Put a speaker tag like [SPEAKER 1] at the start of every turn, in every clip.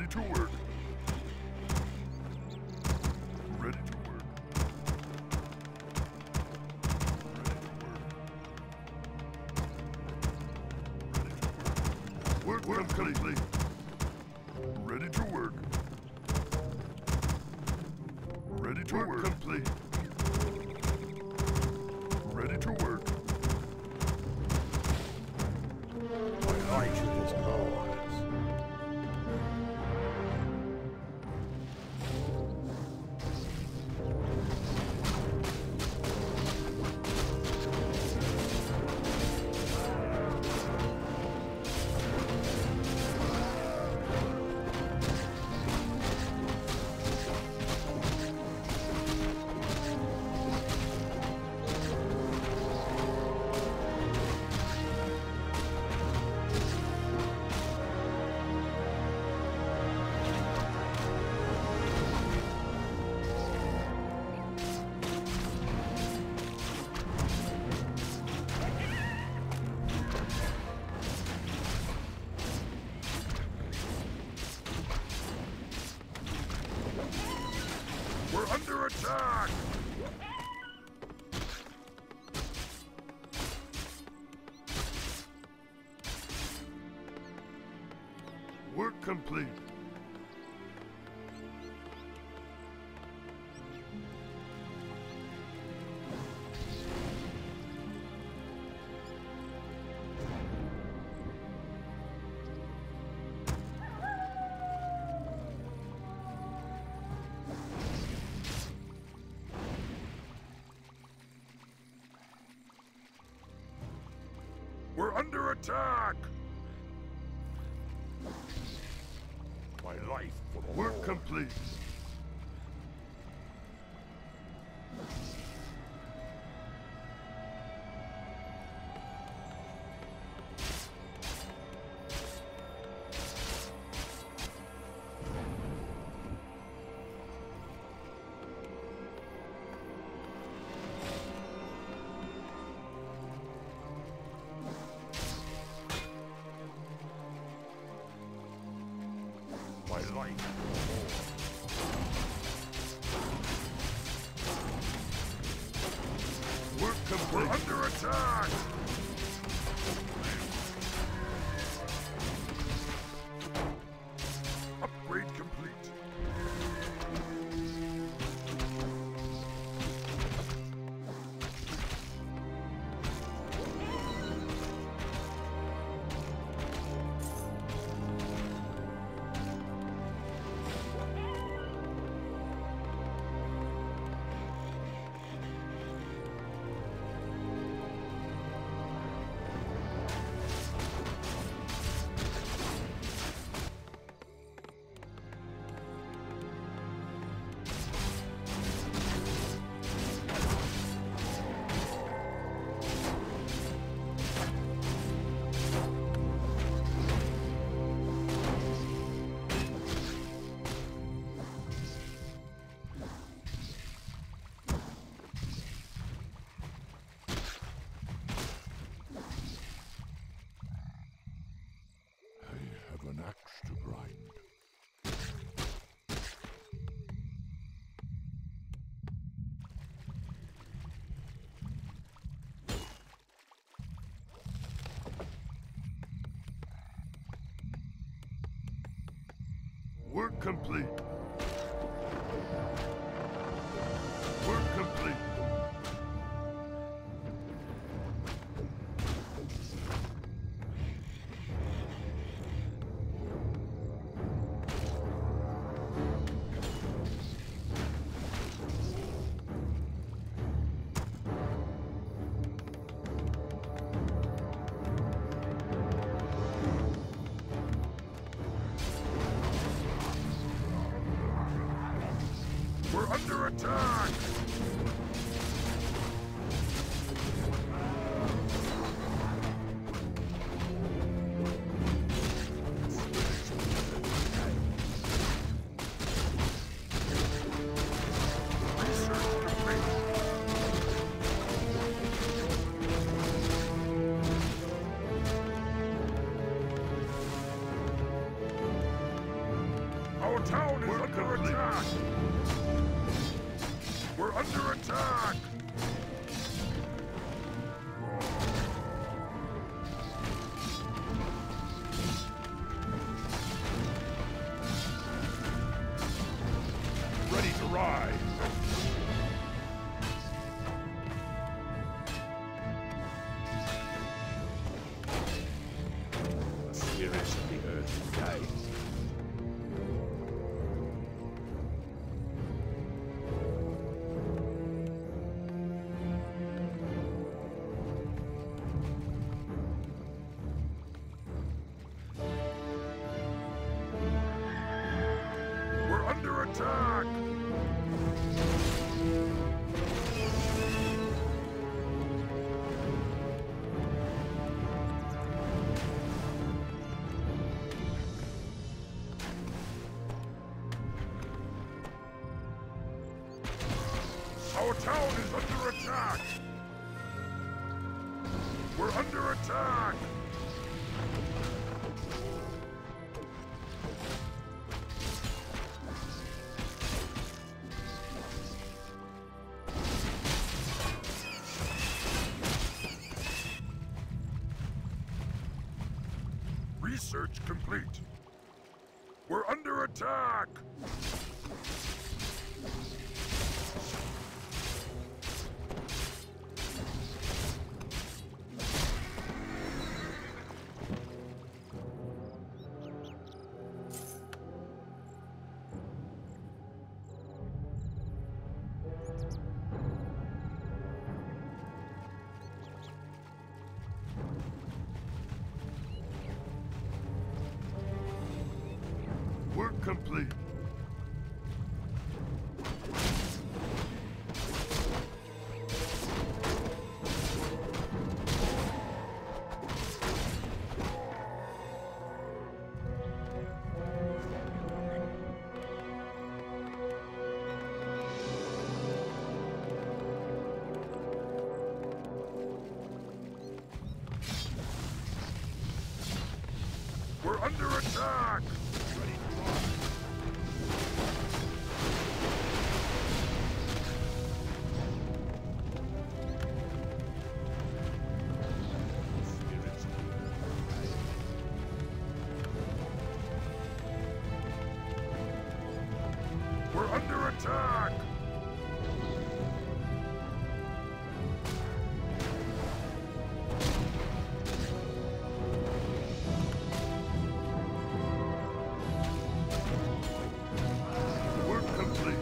[SPEAKER 1] Ready to work. Ready to work. Ready to work. Work complete. Ready to work. Ready to work. Complete. Ready to work. My life is yours. We're under attack! Work complete. We're under attack! My life for the work complete. My life. We're under attack! Upgrade complete. An axe to grind. Work complete. Work complete. We're under attack! Our town is under attack! We're under attack! Ready to ride!
[SPEAKER 2] The spirits of the earth guide.
[SPEAKER 1] We're under attack! Our town is under attack! We're under attack! Research complete. We're under attack! Work complete. We're under attack! We're under attack! Work complete.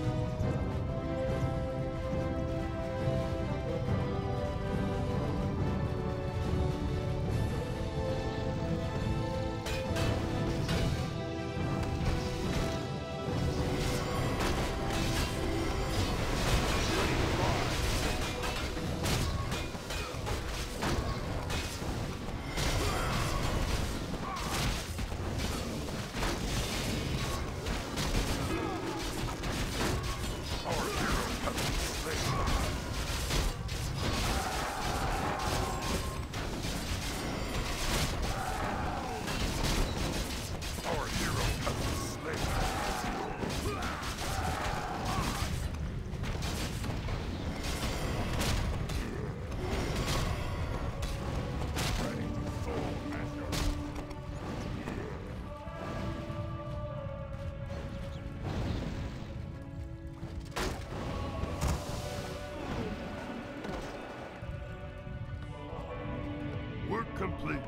[SPEAKER 1] Work complete.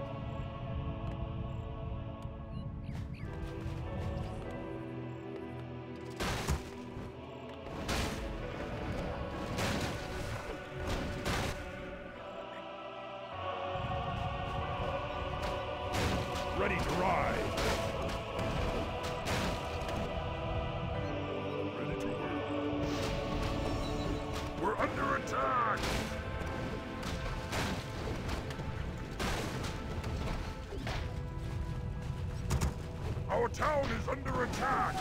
[SPEAKER 1] Ready to ride. Ready to work. We're under attack. Our town is under attack!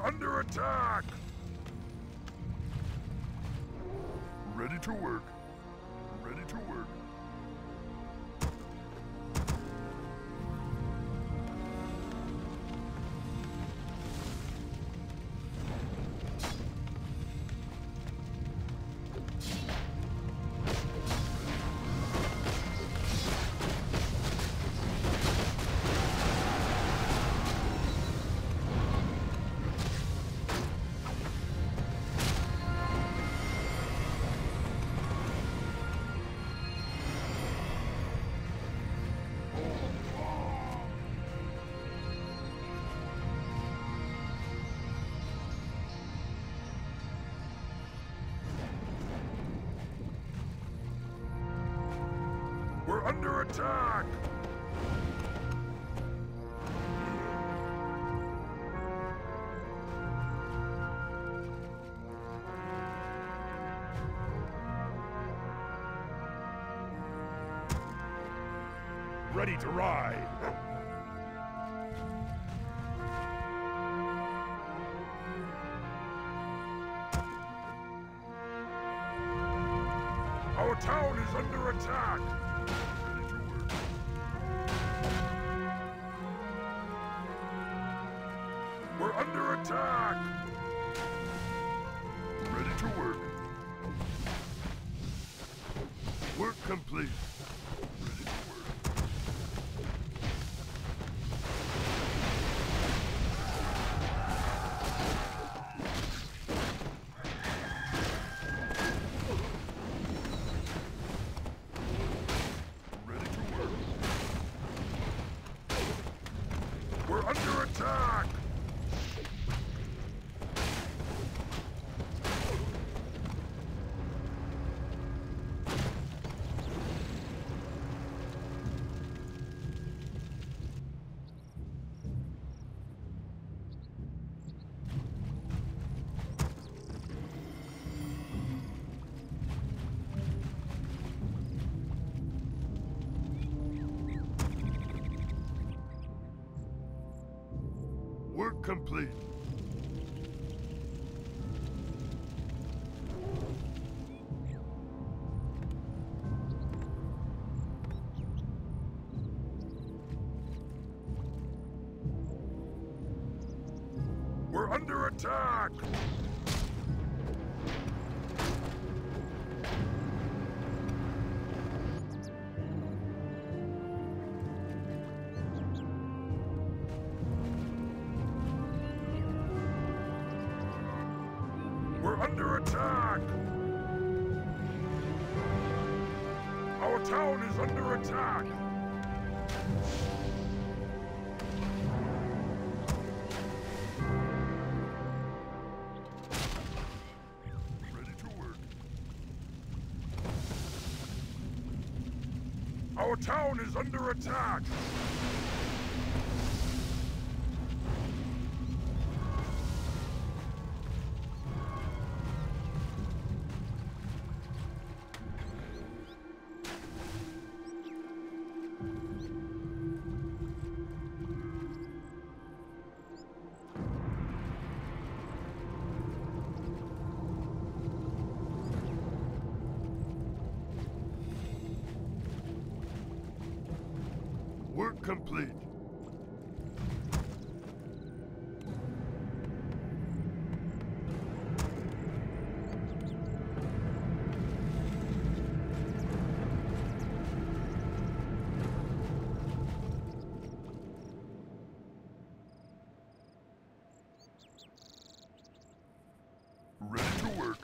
[SPEAKER 1] We're under attack! Ready to work. Ready to work. We're under attack! Ready to ride! Our town is under attack! Ready to work. We're under attack! Ready to work. Work complete. Ready to work. Ready to work. We're under attack! Work complete. We're under attack! We're under attack! Our town is under attack! Ready to work. Our town is under attack! Work complete. Ready to work.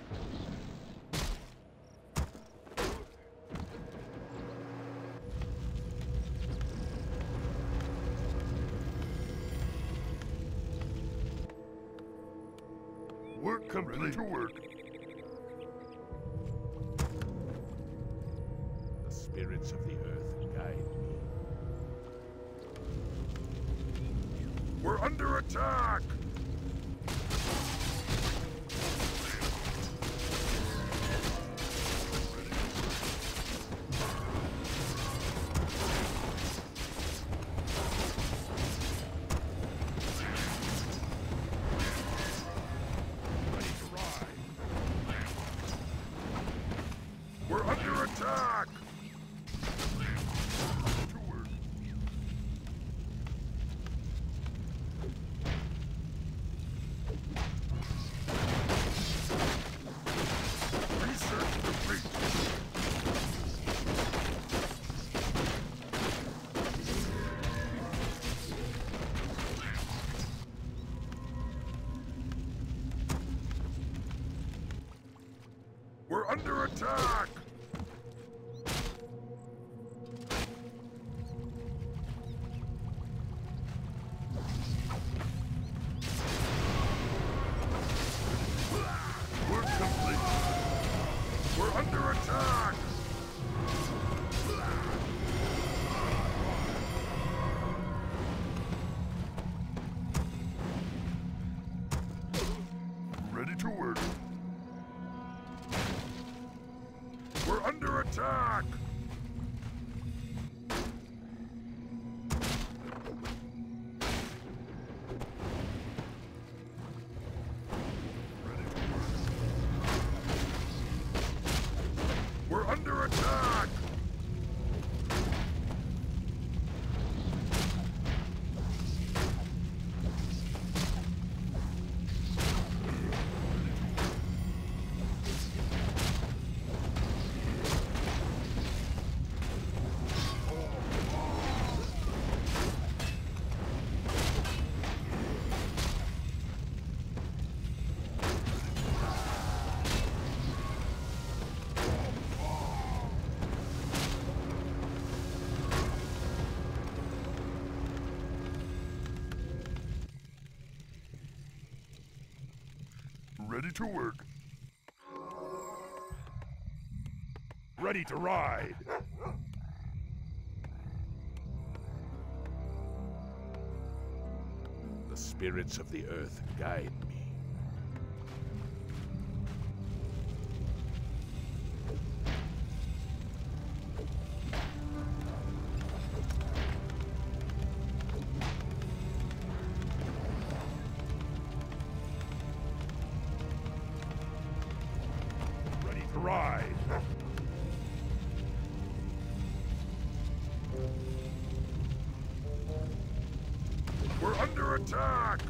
[SPEAKER 1] Work complete. Ready to work.
[SPEAKER 2] The spirits of the earth guide me.
[SPEAKER 1] We're under attack! We're under attack! We're complete! We're under attack! Ready to work. We're under attack! Ready to work. We're under attack! Ready to work. Ready to ride.
[SPEAKER 2] The spirits of the earth guide me.
[SPEAKER 1] Ready to ride. We're under attack!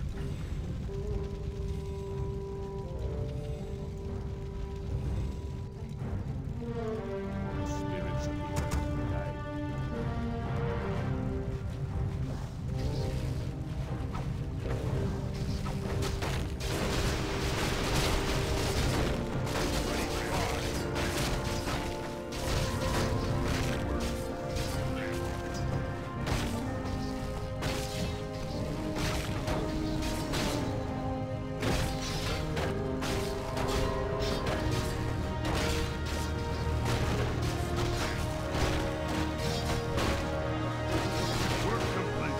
[SPEAKER 2] The spirits of the earth guide me.
[SPEAKER 1] We're complete.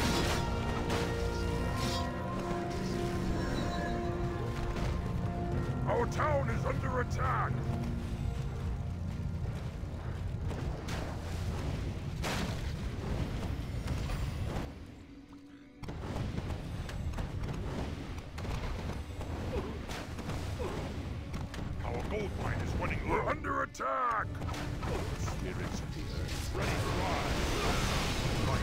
[SPEAKER 1] Our town is under attack! Our gold mine is running low. We're under attack!
[SPEAKER 2] The spirits of the earth.
[SPEAKER 1] Ready to ride.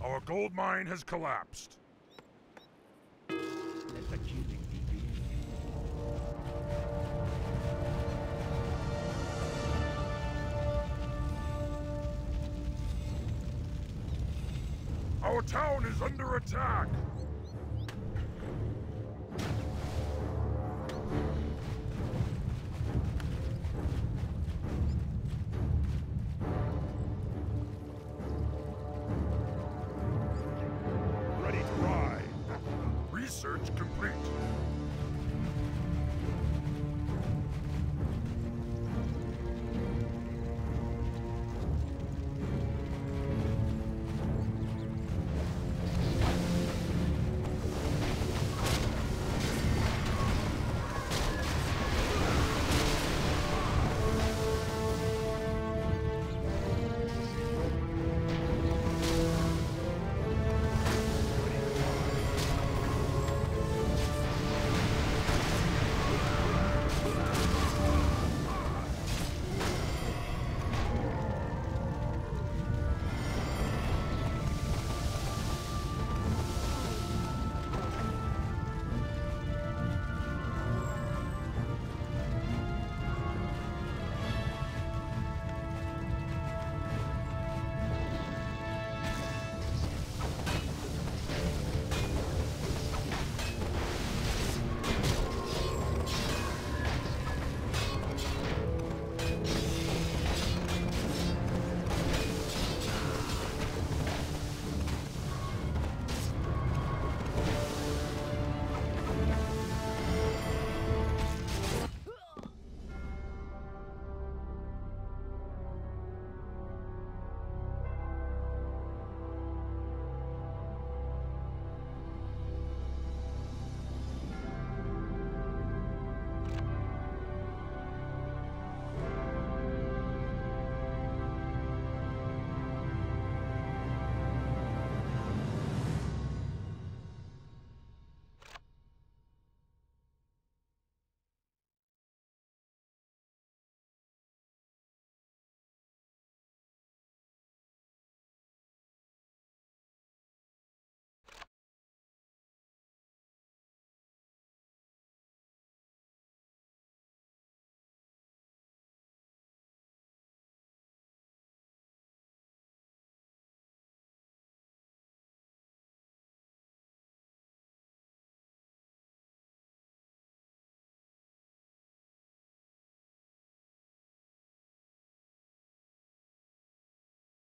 [SPEAKER 1] Our gold mine has collapsed.
[SPEAKER 2] Let the killing begin.
[SPEAKER 1] Our town is under attack.